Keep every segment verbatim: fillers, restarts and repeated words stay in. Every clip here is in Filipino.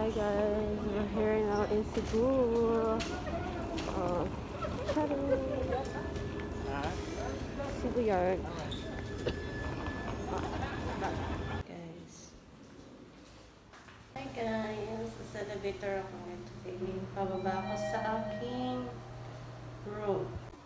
Hi guys, we're here now in Cebu. Uh, Cebu Yard. Guys. Hi guys, sa elevator ako ito. Baby, pababa ako sa aking room.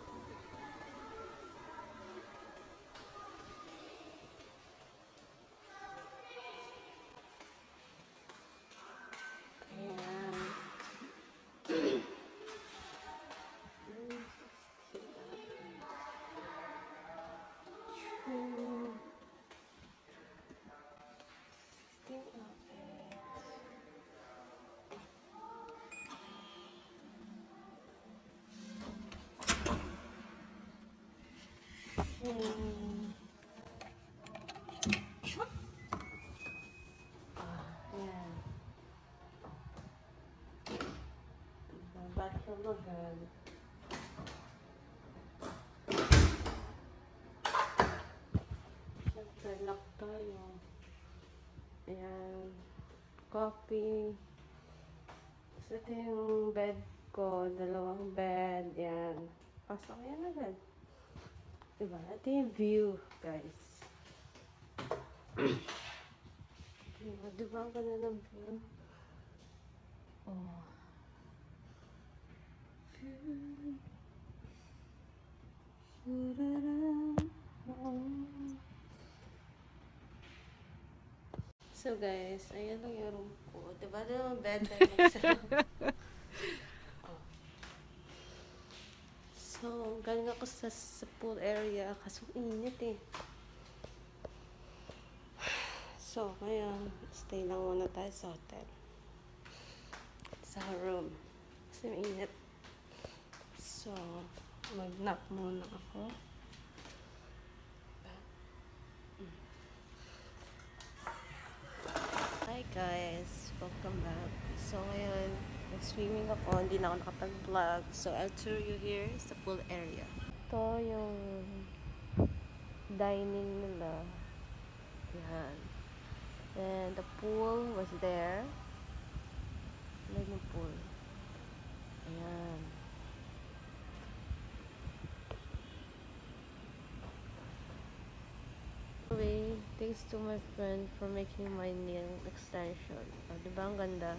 Hmm. Ah, yan. Back from the bed. Siyempre, lock tayo. Ayan. Coffee. So, ito yung bed ko. Dalawang bed. Ayan. Pasok yan agad. Diba? Ito yung view, guys. Diba? Diba ang ganda ng view? Oh. So guys, ayan lang yung room ko. Diba? Diba yung bed na oh. So, galing ako sa, sa pool area kasi init eh. So, ngayon, stay lang muna tayo sa hotel. Sa room. Kasi mainit. So, mag-nap muna ako. Hi guys! Welcome back. So, ngayon, nag-swimming ako. Hindi na ako nakapag-vlog. So, I'll tour you here sa pool area. Ito yung dining nila. Yan. And the pool was there. Ayan yung pool. Ayan. Anyway, thanks to my friend for making my nail extension. Oh, diba ang ganda?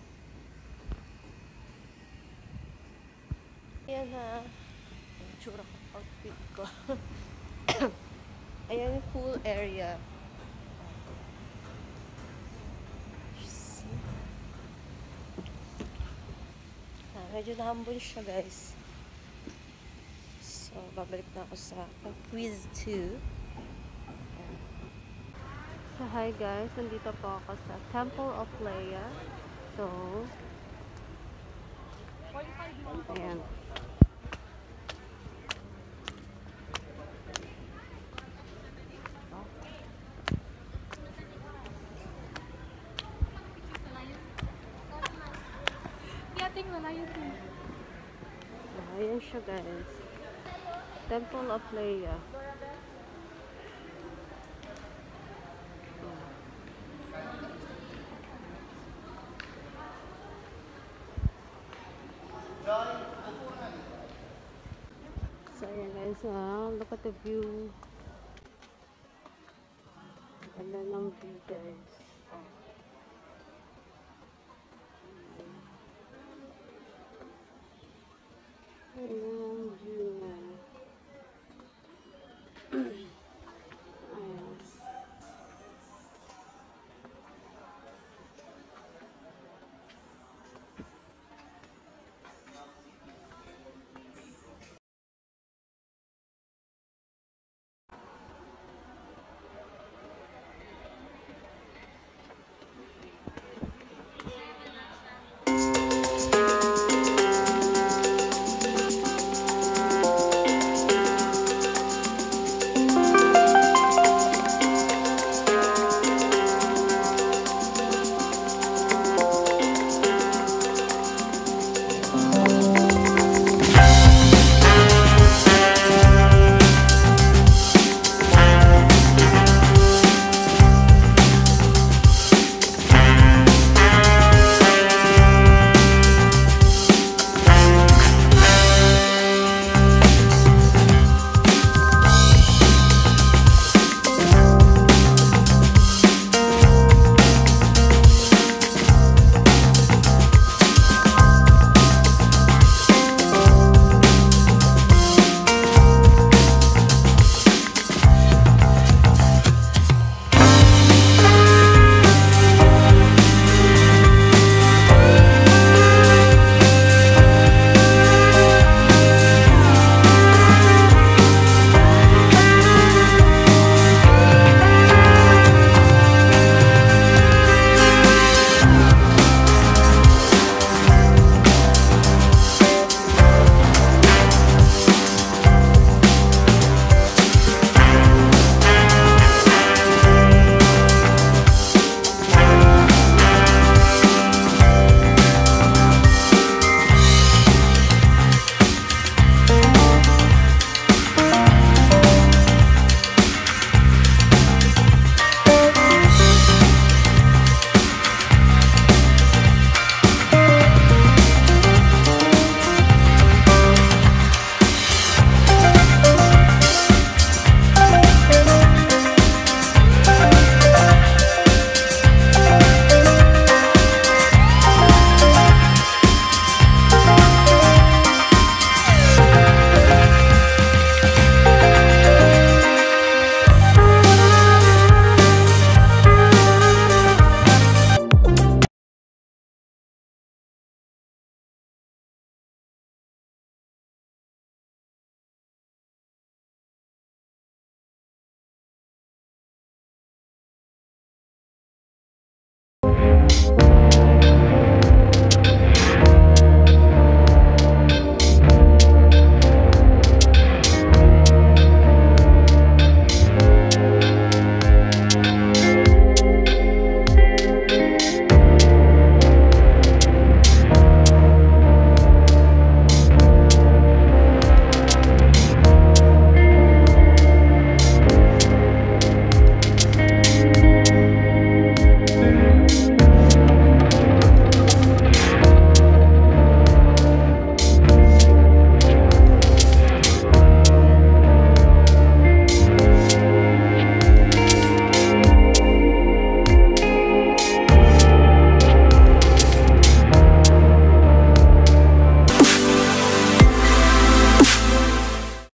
Ayan na. Ang tsura ko, outfit ko. Ayan yung pool area. Ah, medyo nahambol siya, guys. So, babalik na ako sa quiz two. So, hi guys. Nandito po ako sa Temple of Leia. So, ayan. Ayan siya guys. Temple of Leia. So ayan guys, ah, look at the view. Ganda ng view guys.